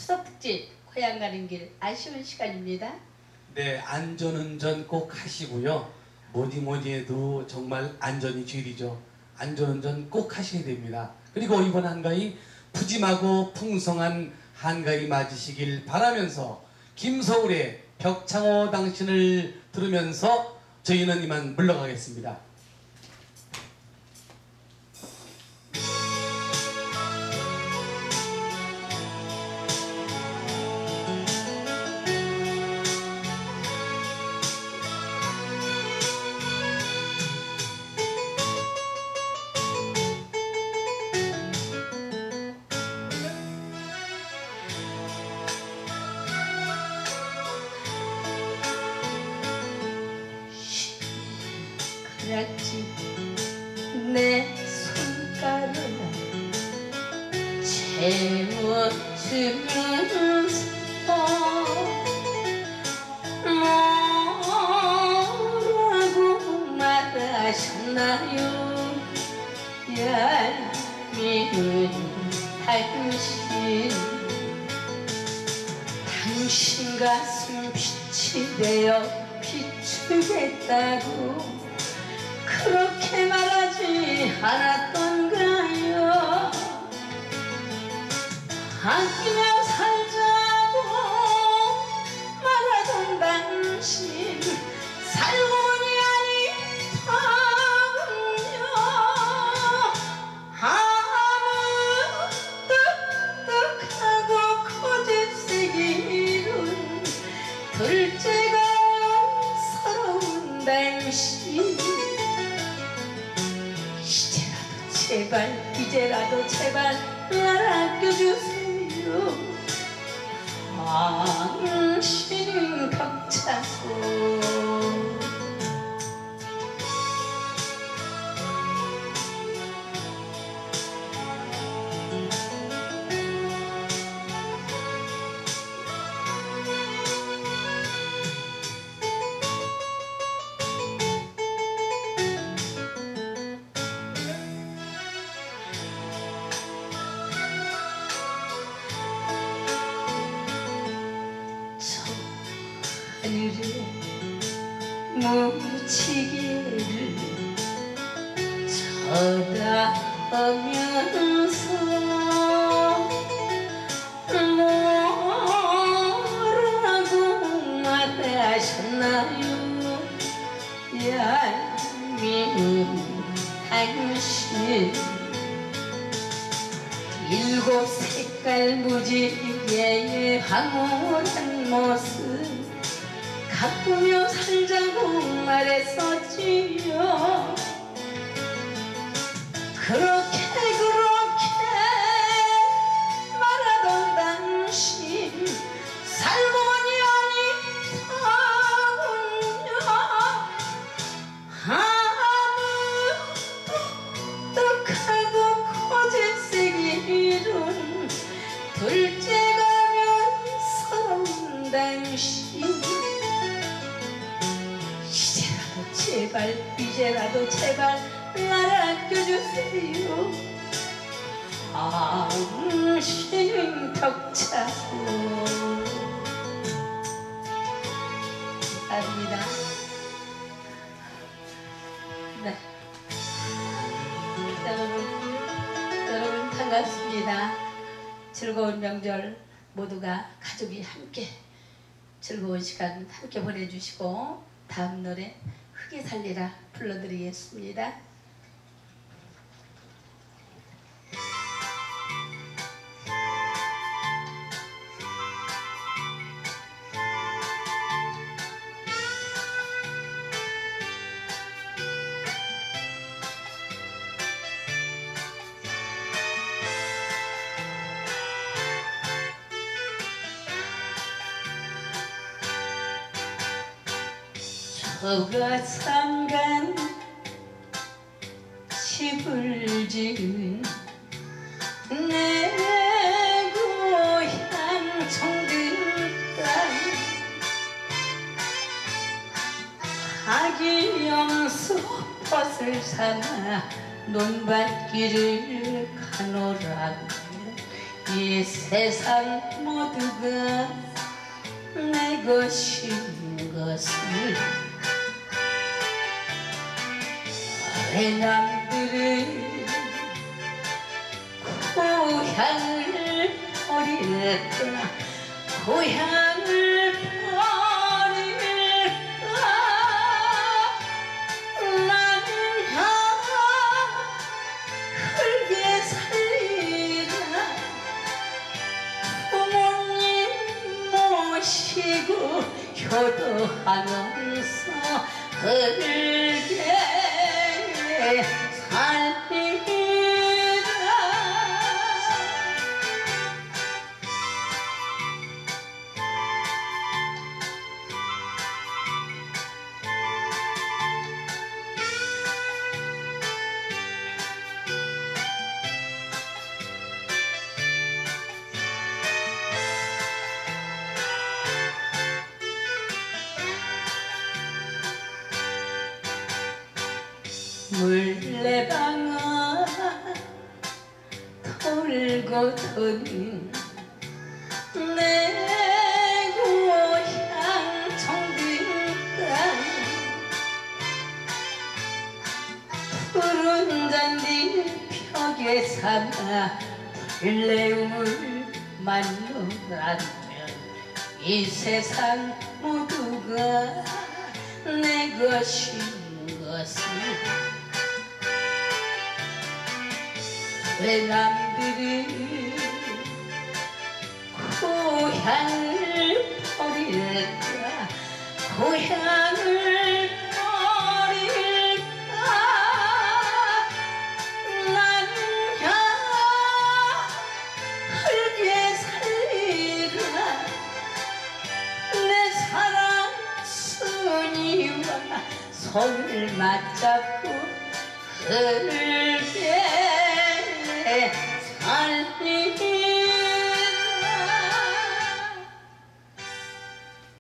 추석 특집 고향 가는 길 아쉬운 시간입니다. 네, 안전운전 꼭 하시고요. 뭐니 해도 정말 안전이 제일이죠. 안전운전 꼭 하셔야 됩니다. 그리고 이번 한가위 푸짐하고 풍성한 한가위 맞으시길 바라면서 김서울의 벽창호 당신을 들으면서 저희는 이만 물러가겠습니다. 그랬지 내 손가락을 채워주면서 뭐라고 말하셨나요? 얄미운 당신 가슴 빛이 되어 비추겠다고 그렇게 말하지 않았던가요? 아끼며 살자고 말하던 당신 살고니 아니더군요. 아무 똑똑하고 고집세기는 둘째가 서러운 당신 이제라도 제발 날 아껴주세요. 당신은 벅차고 하늘에 무지개를 쳐다보면서 뭐라고 말하셨나요? 얄미운 당신 일곱 색깔 무지개의 황홀한 모습 가꾸며 살자고 말했었지요. 그렇게 말하던 당신 살고니 아니더군요. 아무 똑똑하고 고집세기는 둘째가면 서러운 당신 이제라도 제발 날 아껴주세요. 당신은 벅차고 감사합니다. 네. 여러분 반갑습니다. 즐거운 명절 모두가 가족이 함께 즐거운 시간 함께 보내주시고 다음 노래 흙이 살리라 불러드리겠습니다. 저가상간 집을 지은 내 고향 청등땅 아기 염소 벗을 삼아 논밭길을 가노라 이 세상 모두가 내 것인 것을 왜 남들은 고향을 버릴까 고향을 버릴까 나는 흙에 살리라 부모님 모시고 효도하면서 흙에 살리라 물레방아 돌고 도는 내 고향 청등땅 푸른 잔디 벽에 삼아 불레움을 만나면 이 세상 모두가 내 것인 것을 왜 남들은 고향을 버릴까 고향을 버릴까 나는 흙에 살리라 내 사랑 순이와 손을 맞잡고 흙을